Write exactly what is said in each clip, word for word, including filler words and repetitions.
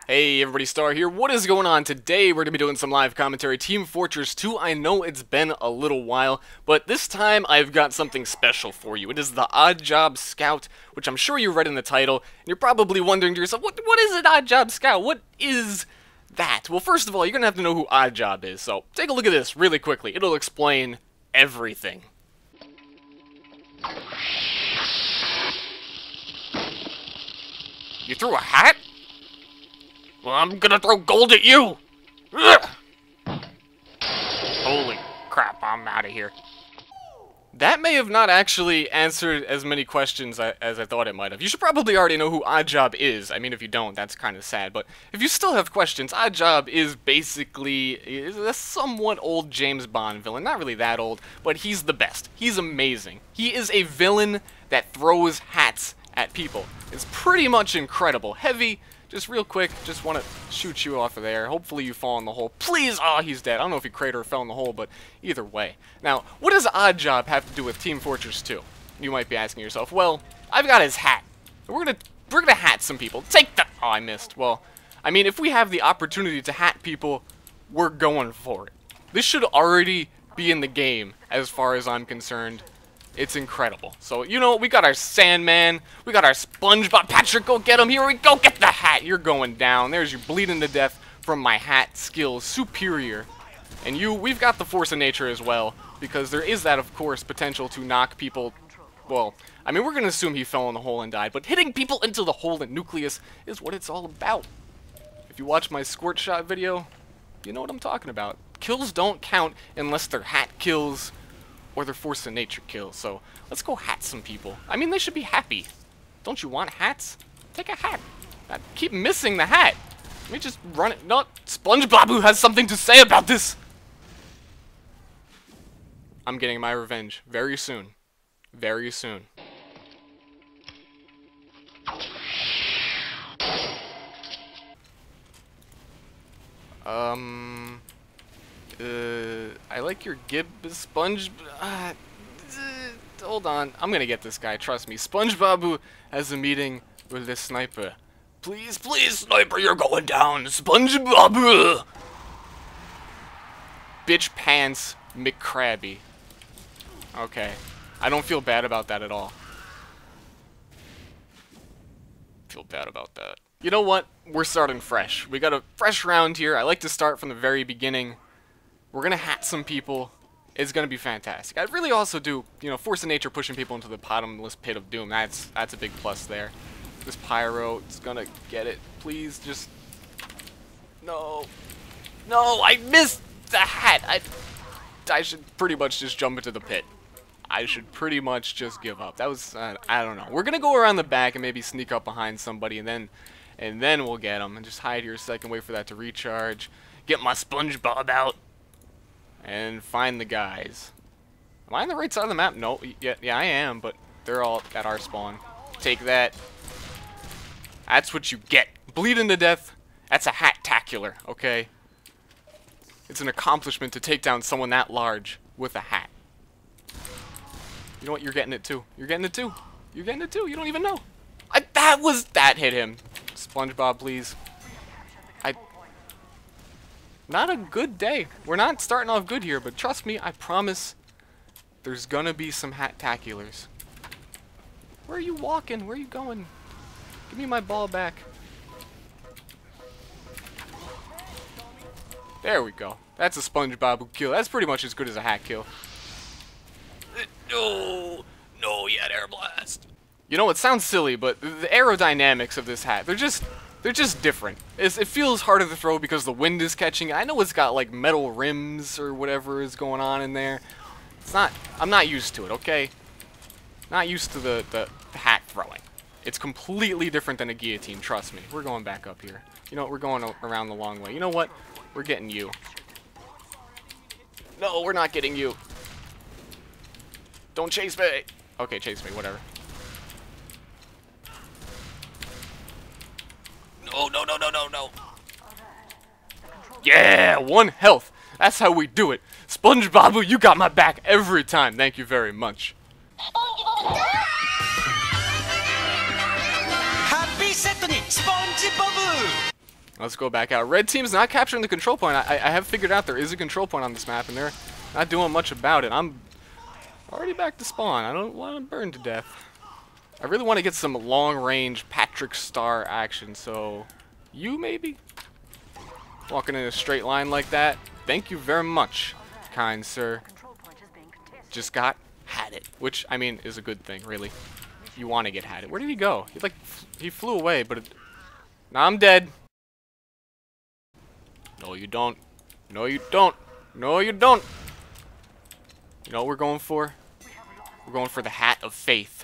Hey everybody, Star here. What is going on? Today we're going to be doing some live commentary. Team Fortress two. I know it's been a little while, but this time I've got something special for you. It is the Oddjob Scout, which I'm sure you read in the title, and you're probably wondering to yourself, what, what is an Oddjob Scout? What is that? Well, first of all, you're going to have to know who Oddjob is, so take a look at this really quickly. It'll explain everything. You threw a hat? Well, I'm gonna throw gold at you! Ugh! Holy crap, I'm out of here. That may have not actually answered as many questions as I thought it might have. You should probably already know who Oddjob is. I mean, if you don't, that's kind of sad. But if you still have questions, Oddjob is basically is a somewhat old James Bond villain. Not really that old, but he's the best. He's amazing. He is a villain that throws hats at people. It's pretty much incredible. Heavy. Just real quick, just want to shoot you off of there. Hopefully you fall in the hole. Please! Oh, he's dead. I don't know if he cratered or fell in the hole, but either way. Now, what does Oddjob have to do with Team Fortress two? You might be asking yourself. Well, I've got his hat. We're gonna we're gonna hat some people. Take the. Oh, I missed. Well, I mean, if we have the opportunity to hat people, we're going for it. This should already be in the game, as far as I'm concerned. It's incredible. So, you know, we got our Sandman, we got our SpongeBob. Patrick, go get him. Here we go. Get the hat. You're going down. There's you bleeding to death from my hat skills. Superior. And you, we've got the force of nature as well, because there is that, of course, potential to knock people. Well, I mean, we're going to assume he fell in the hole and died, but hitting people into the hole and nucleus is what it's all about. If you watch my squirt shot video, you know what I'm talking about. Kills don't count unless they're hat kills or their force of nature kills. So let's go hat some people. I mean, they should be happy. Don't you want hats? Take a hat. I keep missing the hat. Let me just run it. No, SpongeBob who has something to say about this. I'm getting my revenge very soon. Very soon. Um... Uh, I like your gib, Sponge. Uh, uh, hold on, I'm gonna get this guy. Trust me. SpongeBob has a meeting with this sniper. Please, please, sniper, you're going down. SpongeBob. Bitch pants McCrabby. Okay, I don't feel bad about that at all. Feel bad about that. You know what? We're starting fresh. We got a fresh round here. I like to start from the very beginning. We're going to hat some people. It's going to be fantastic. I really also do, you know, force of nature pushing people into the bottomless pit of doom. That's that's a big plus there. This pyro is going to get it. Please just... No. No, I missed the hat. I, I should pretty much just jump into the pit. I should pretty much just give up. That was, uh, I don't know. We're going to go around the back and maybe sneak up behind somebody and then, and then we'll get them. And just hide here a second, wait for that to recharge. Get my SpongeBob out. And find the guys. Am I on the right side of the map? No. Yeah, yeah, I am, but they're all at our spawn. Take that. That's what you get. Bleeding to death. That's a hat-tacular, okay? It's an accomplishment to take down someone that large with a hat. You know what? You're getting it too. You're getting it too. You're getting it too. You don't even know. I, that was... That hit him. SpongeBob, please. I... Not a good day. We're not starting off good here, but trust me, I promise there's gonna be some hat-taculars. Where are you walking? Where are you going? Give me my ball back. There we go. That's a SpongeBob kill. That's pretty much as good as a hat kill. No, no, he had air blast. You know, it sounds silly, but the aerodynamics of this hat, they're just... They're just different. It's, it feels harder to throw because the wind is catching. I know it's got like metal rims or whatever is going on in there. It's not, I'm not used to it, okay? Not used to the, the, the hat throwing. It's completely different than a guillotine, trust me. We're going back up here. You know what, we're going around the long way. You know what? We're getting you. No, we're not getting you. Don't chase me. Okay, chase me, whatever. No, no, no, no, no, no. Yeah, one health. That's how we do it. SpongeBob, you got my back every time. Thank you very much. Happy set ni SpongeBob. Let's go back out. Red team's not capturing the control point. I, I have figured out there is a control point on this map, and they're not doing much about it. I'm already back to spawn. I don't want to burn to death. I really want to get some long-range Patrick Star action, so you maybe? Walking in a straight line like that. Thank you very much, kind sir. Just got had it, which, I mean, is a good thing, really. You want to get had it. Where did he go? He, like, he flew away, but... It, now I'm dead. No, you don't. No, you don't. No, you don't. You know what we're going for? We're going for the hat of faith.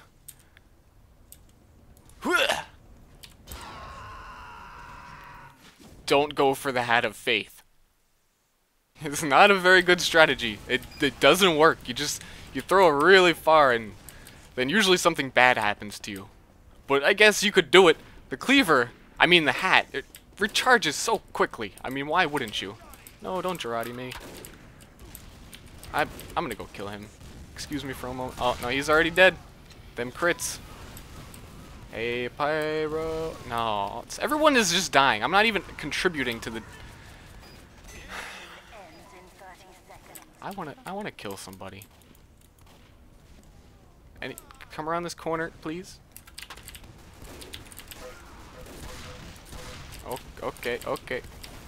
Don't go for the hat of faith. It's not a very good strategy. It, it doesn't work. You just, you throw it really far and then usually something bad happens to you. But I guess you could do it. The cleaver, I mean the hat, it recharges so quickly. I mean, why wouldn't you? No, don't Girardi me. I, I'm gonna go kill him. Excuse me for a moment. Oh, no, he's already dead. Them crits. Hey, Pyro. No, it's, everyone is just dying. I'm not even contributing to the... I wanna, I wanna kill somebody. Any, come around this corner, please. Oh, okay, okay.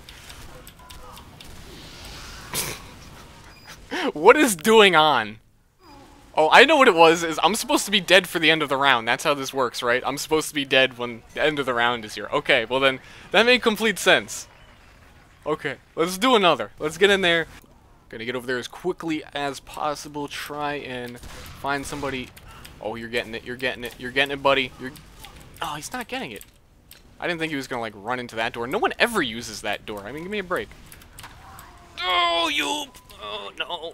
What is doing on? Oh, I know what it was. Is I'm supposed to be dead for the end of the round. That's how this works, right? I'm supposed to be dead when the end of the round is here. Okay, well then, that made complete sense. Okay, let's do another. Let's get in there. Gonna get over there as quickly as possible. Try and find somebody. Oh, you're getting it. You're getting it. You're getting it, buddy. You're. Oh, he's not getting it. I didn't think he was gonna like run into that door. No one ever uses that door. I mean, give me a break. Oh, you. Oh no.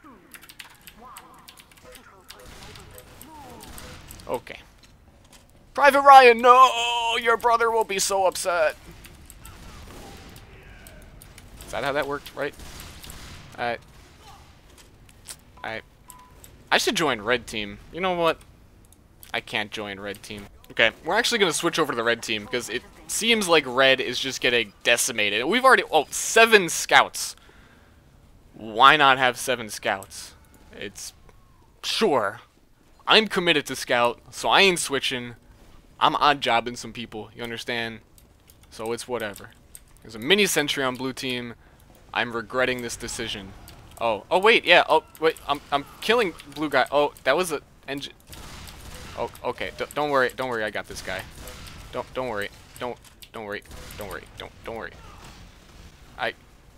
Okay. Private Ryan, no! Your brother will be so upset. Is that how that worked, right? I, I, I should join red team. You know what? I can't join red team. Okay, we're actually going to switch over to the red team because it seems like red is just getting decimated. We've already, oh, seven scouts. Why not have seven scouts? It's, sure. I'm committed to scout, so I ain't switching. I'm odd jobbing some people, you understand? So it's whatever. There's a mini sentry on blue team. I'm regretting this decision. Oh, oh wait, yeah. Oh wait, I'm I'm killing blue guy. Oh, that was a engine. Oh, okay. D don't worry, don't worry. I got this guy. Don't don't worry. Don't don't worry. Don't worry. Don't don't worry. I.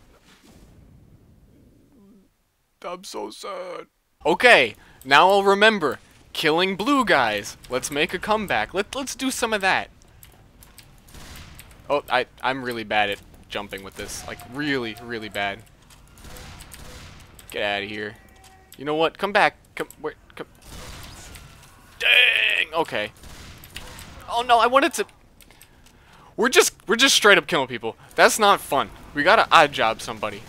I'm so sad. Okay, now I'll remember. Killing blue guys. Let's make a comeback. Let, let's do some of that. Oh, I, I'm really bad at jumping with this. Like, really, really bad. Get out of here. You know what? Come back. Come, wait, come. Dang! Okay. Oh, no, I wanted to... We're just, we're just straight up killing people. That's not fun. We gotta odd job somebody.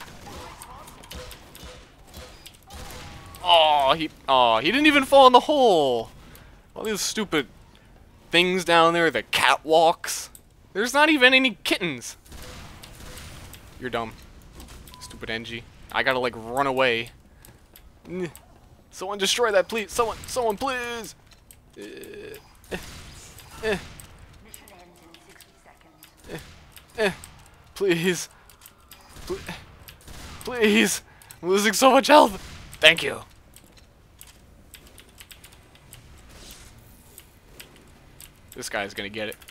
Oh, he oh he didn't even fall in the hole. All these stupid things down there, the catwalks. There's not even any kittens. You're dumb. Stupid N G. I gotta like run away. Someone destroy that, please. Someone, someone, please. Uh, eh, eh. Eh, eh. Please. Pl please. I'm losing so much health. Thank you. This guy's gonna get it.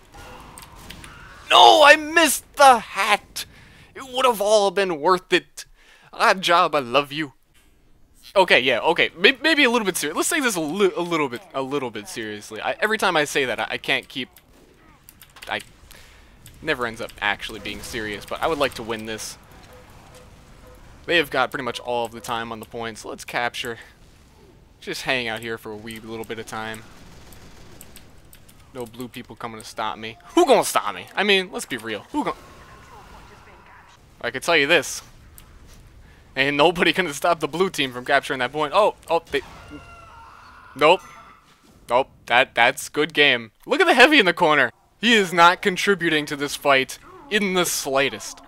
No, I missed the hat. It would have all been worth it. Odd job, I love you. Okay, yeah, okay, maybe, maybe a little bit serious. Let's take this a, li a little bit, a little bit seriously. I, every time I say that, I, I can't keep. I never ends up actually being serious, but I would like to win this. They have got pretty much all of the time on the points. Let's capture. Just hang out here for a wee little bit of time. No blue people coming to stop me. Who gonna stop me? I mean, let's be real. Who gonna... I can tell you this. Ain't nobody gonna stop the blue team from capturing that point. Oh, oh, they... Nope. Nope, that, that's good game. Look at the heavy in the corner. He is not contributing to this fight in the slightest.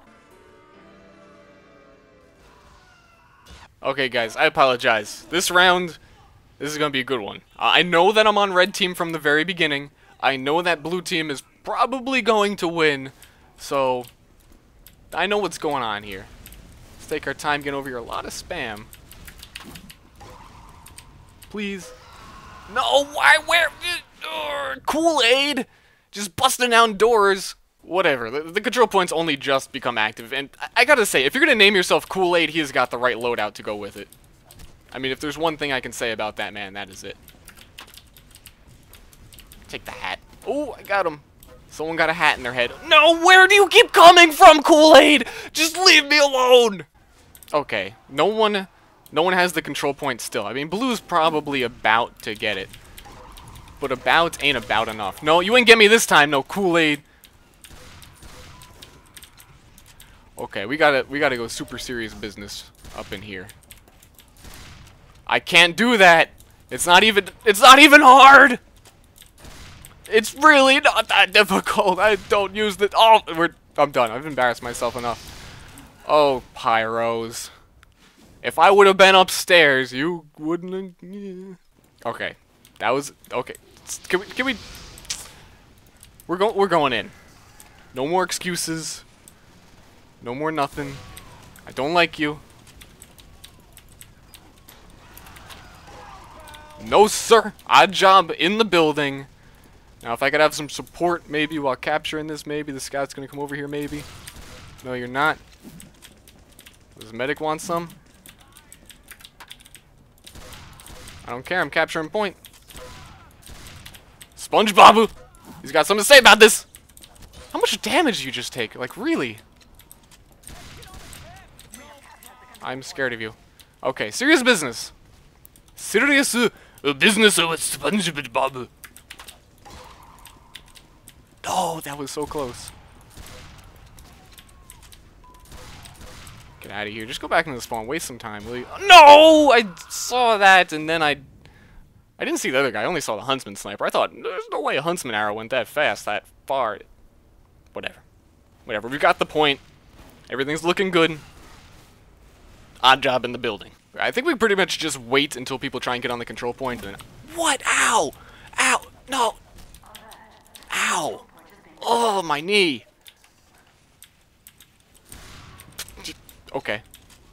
Okay, guys, I apologize. This round, this is gonna be a good one. Uh, I know that I'm on red team from the very beginning. I know that blue team is probably going to win, so I know what's going on here. Let's take our time getting over here. A lot of spam. Please. No, why, where? Uh, Kool-Aid! Just busting down doors. Whatever. The, the control points only just become active, and I, I gotta say, if you're gonna name yourself Kool-Aid, he has got the right loadout to go with it. I mean, if there's one thing I can say about that man, that is it. Take the hat. Oh, I got him. Someone got a hat in their head. No, where do you keep coming from, Kool-Aid? Just leave me alone! Okay, no one... No one has the control point still. I mean, blue's probably about to get it. But about ain't about enough. No, you ain't get me this time, no Kool-Aid. Okay, we gotta we gotta go super serious business up in here. I can't do that. It's not even it's not even hard. It's really not that difficult. I don't use the oh we're I'm done. I've embarrassed myself enough. Oh, pyros. If I would have been upstairs, you wouldn't have... Yeah. Okay. That was... Okay. Can we... Can we... We're, go, we're going in. No more excuses. No more nothing. I don't like you. No, sir. Oddjob in the building. Now, if I could have some support, maybe, while capturing this, maybe. The scout's going to come over here, maybe. No, you're not. Does the medic want some? I don't care, I'm capturing point. SpongeBob! He's got something to say about this! How much damage did you just take? Like, really? I'm scared of you. Okay, serious business. Serious uh, business with SpongeBob. Oh, that was so close. Get out of here. Just go back into the spawn. Waste some time, will you? No! I saw that, and then I... I didn't see the other guy. I only saw the Huntsman sniper. I thought, there's no way a Huntsman arrow went that fast, that far. Whatever. Whatever. We got the point. Everything's looking good. Oddjob in the building. I think we pretty much just wait until people try and get on the control point, and then... What? Ow! Ow! No! Ow! Oh, my knee! Okay.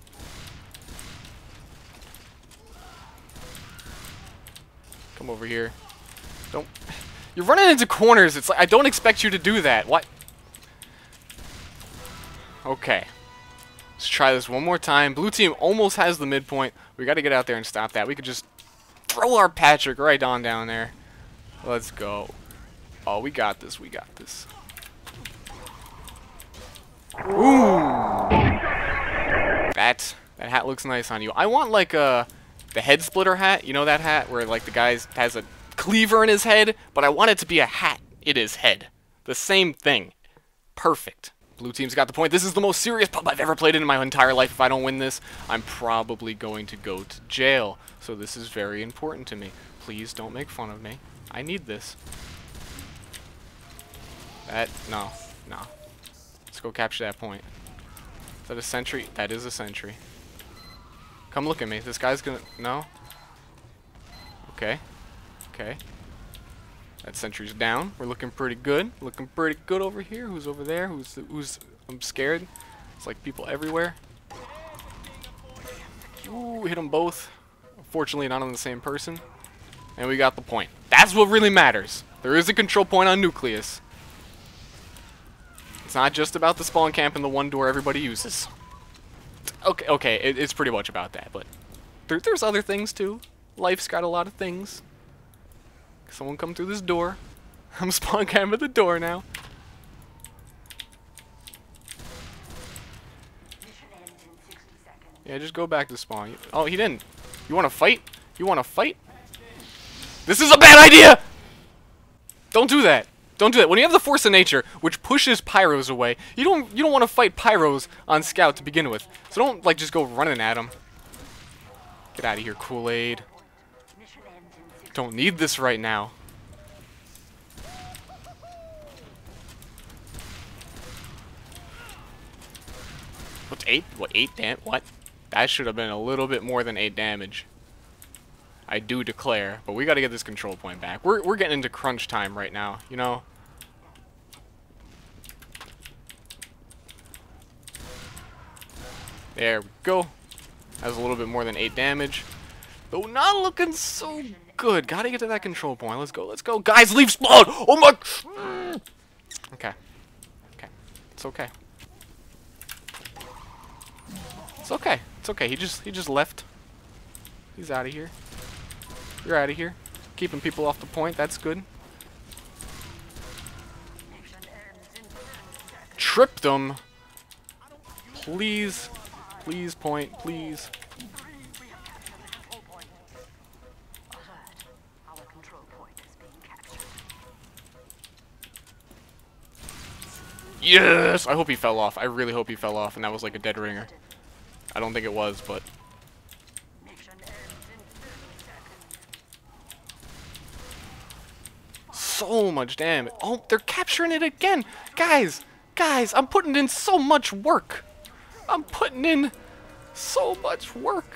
Come over here. Don't... You're running into corners. It's like, I don't expect you to do that. What? Okay. Let's try this one more time. Blue team almost has the midpoint. We got to get out there and stop that. We could just throw our Patrick right on down there. Let's go. Oh, we got this. We got this. Ooh. That that hat looks nice on you. I want like a the head splitter hat. You know that hat where like the guy has a cleaver in his head, but I want it to be a hat in his head. The same thing. Perfect. Blue team's got the point. This is the most serious pub I've ever played in my entire life. If I don't win this, I'm probably going to go to jail. So this is very important to me. Please don't make fun of me. I need this. That no, no. Let's go capture that point. Is that a sentry? That is a sentry. Come look at me. This guy's gonna... No? Okay. Okay. That sentry's down. We're looking pretty good. Looking pretty good over here. Who's over there? Who's... who's... I'm scared. It's like people everywhere. Ooh, hit them both. Unfortunately, not on the same person. And we got the point. That's what really matters. There is a control point on Nucleus. It's not just about the spawn camp and the one door everybody uses. Okay, okay, it, it's pretty much about that, but there, there's other things too. Life's got a lot of things. Someone come through this door. I'm spawn camp at the door now. Yeah, just go back to spawn. Oh, he didn't. You want to fight? You want to fight? This is a bad idea! Don't do that. Don't do that. When you have the force of nature, which pushes pyros away, you don't you don't want to fight pyros on scout to begin with. So don't like just go running at them. Get out of here, Kool-Aid. Don't need this right now. What's eight? What, eight dam- what? That should have been a little bit more than eight damage. I do declare. But we gotta get this control point back. We're, we're getting into crunch time right now, you know? There we go. That was a little bit more than eight damage. Though not looking so good. Gotta get to that control point. Let's go, let's go. Guys, leave spawn! Oh my... Okay. Okay. It's okay. It's okay. It's okay. He just he just left. He's out of here. You're out of here. Keeping people off the point. That's good. Tripped them. Please. Please point. Please. Yes! I hope he fell off. I really hope he fell off and that was like a dead ringer. I don't think it was, but... So much damage. Oh, they're capturing it again! Guys! Guys, I'm putting in so much work! I'm putting in so much work!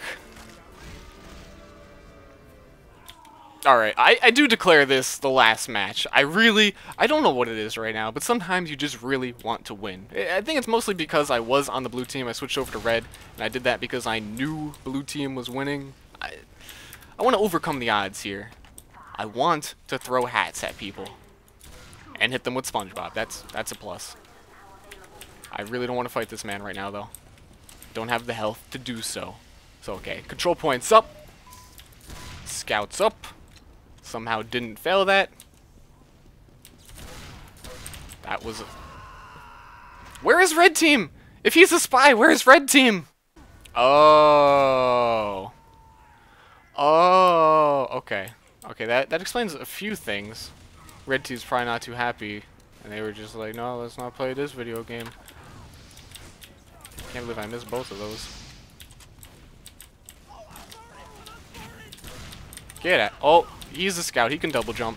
Alright, I, I do declare this the last match. I really, I don't know what it is right now, but sometimes you just really want to win. I think it's mostly because I was on the blue team, I switched over to red, and I did that because I knew blue team was winning. I, I want to overcome the odds here. I want to throw hats at people and hit them with SpongeBob. That's, that's a plus. I really don't want to fight this man right now, though. Don't have the health to do so. So, okay, control points up. Scouts up. Somehow didn't fail that. That was... A... Where is red team? If he's a spy, where is red team? Oh. Oh, okay. Okay, that, that explains a few things. Red team's probably not too happy. And they were just like, no, let's not play this video game. Can't believe I missed both of those. Get at. Oh, he's a scout. He can double jump.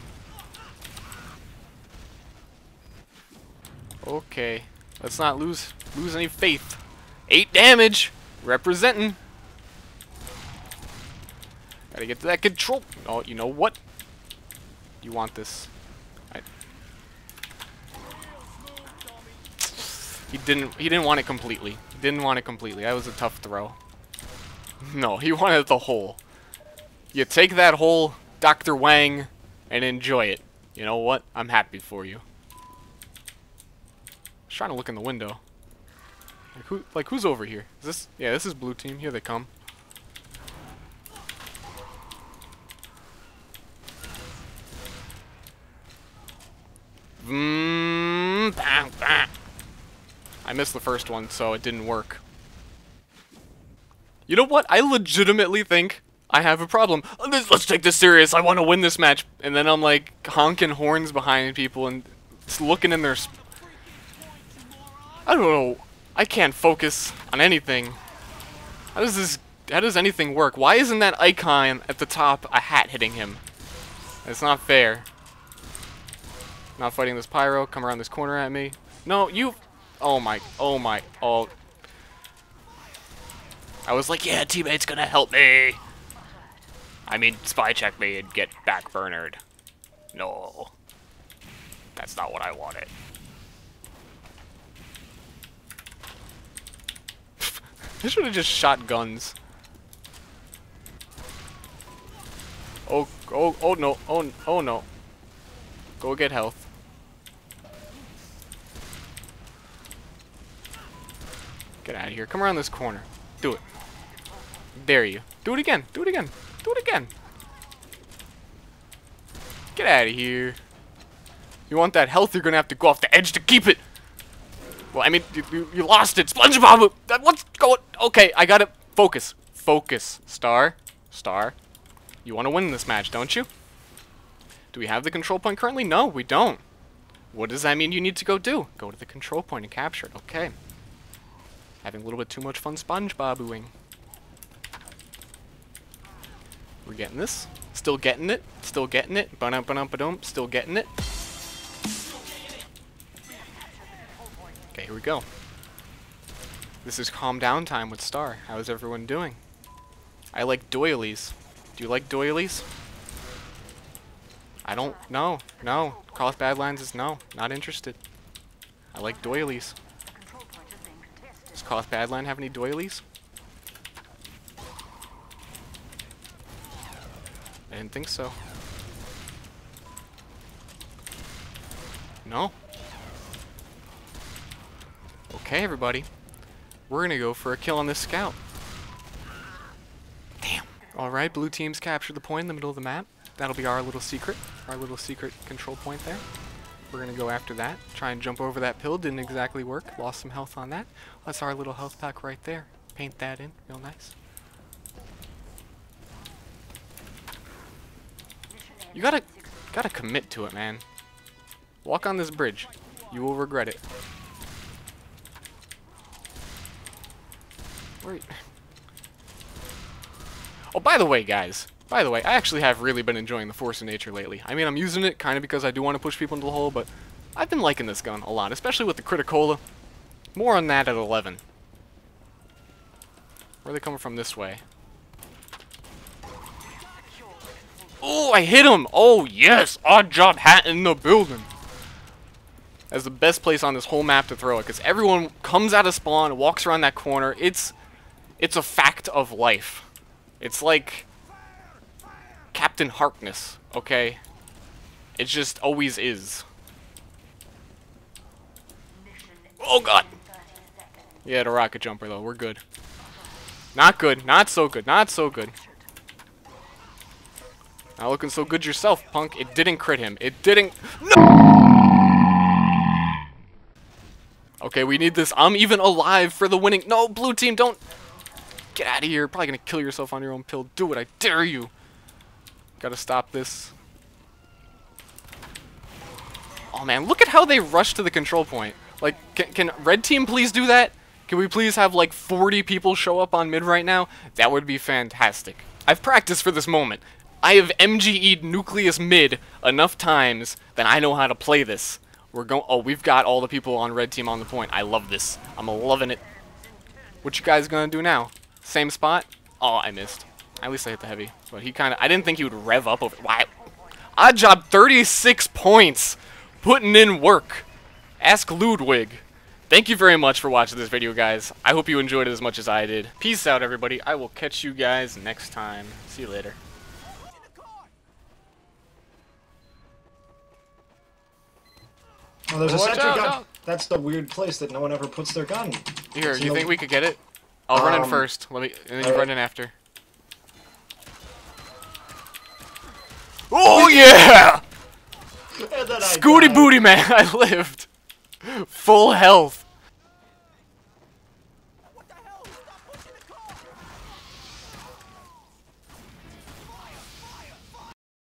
Okay. Let's not lose lose any faith. Eight damage. Representing. Gotta get to that control. Oh, you know what? You want this. I... He didn't he didn't want it completely. He didn't want it completely. That was a tough throw. No, he wanted the hole. You take that hole, Doctor Wang, and enjoy it. You know what? I'm happy for you. I was trying to look in the window. Like, who, like who's over here? Is this? Yeah, this is blue team. Here they come. Mm, bam, bam. I missed the first one, so it didn't work. You know what? I legitimately think I have a problem. Let's take this serious. I want to win this match. And then I'm like honking horns behind people and just looking in their... Sp I don't know. I can't focus on anything. How does this... How does anything work? Why isn't that icon at the top a hat hitting him? It's not fair. Not fighting this pyro. Come around this corner at me. No, you... Oh my... Oh my... Oh... I was like, yeah, teammate's gonna help me. I mean, spy check me and get backburnered. No. That's not what I wanted. I should have just shot guns. Oh, oh, oh no, oh, oh no. Go get health. Get out of here. Come around this corner. Do it. Dare you. Do it again. Do it again. Do it again. Get out of here. You want that health, you're gonna have to go off the edge to keep it. Well, I mean, you, you, you lost it. SpongeBob! What's going... Okay, I gotta... Focus. Focus. Star. Star. You want to win this match, don't you? Do we have the control point currently? No, we don't. What does that mean you need to go do? Go to the control point and capture it. Okay. Having a little bit too much fun SpongeBob-ooing. We're getting this. Still getting it. Still getting it. Ba-dum-ba-dum-ba-dum. Still getting it. Okay, here we go. This is calm down time with Star. How is everyone doing? I like doilies. Do you like doilies? I don't know. No. Cross Badlands is no. Not interested. I like doilies. Does Cross Badland have any doilies? I didn't think so. No. Okay, everybody. We're gonna go for a kill on this scout. Damn. Alright, blue team's captured the point in the middle of the map. That'll be our little secret. Our little secret control point there. We're gonna go after that. Try and jump over that pill. Didn't exactly work. Lost some health on that. That's our little health pack right there. Paint that in. Real nice. You gotta, gotta commit to it, man. Walk on this bridge. You will regret it. Wait. Oh, by the way, guys. By the way, I actually have really been enjoying the Force of Nature lately. I mean, I'm using it kind of because I do want to push people into the hole, but I've been liking this gun a lot, especially with the Criticola. More on that at eleven. Where are they coming from this way? Oh, I hit him! Oh, yes! Oddjob hat in the building! That's the best place on this whole map to throw it, because everyone comes out of spawn, walks around that corner. It's, it's a fact of life. It's like Captain Harkness, okay? It just always is. Oh, God! Yeah, the rocket jumper, though. We're good. Not good. Not so good. Not so good. Not looking so good yourself, punk. It didn't crit him. It didn't... No! Okay, we need this. I'm even alive for the winning... No, blue team, don't... Get out of here. You're probably gonna kill yourself on your own pill. Do it. I dare you. Gotta stop this. Oh, man. Look at how they rush to the control point. Like, can, can red team please do that? Can we please have, like, forty people show up on mid right now? That would be fantastic. I've practiced for this moment. I have M G E'd Nucleus mid enough times that I know how to play this. We're going. Oh, we've got all the people on red team on the point. I love this. I'm loving it. What you guys gonna do now? Same spot? Oh, I missed. At least I hit the heavy. But he kind of... I didn't think he would rev up over... Why? Oddjob, thirty-six points. Putting in work. Ask Ludwig. Thank you very much for watching this video, guys. I hope you enjoyed it as much as I did. Peace out, everybody. I will catch you guys next time. See you later. Oh, there's a Watch sentry out, gun. no. That's the weird place that no one ever puts their gun. Here, It's you no- think we could get it? I'll run in Um, first. Let me, and then you alright. run in after. Oh yeah! And then I Scooty died. booty, man! I lived. Full health.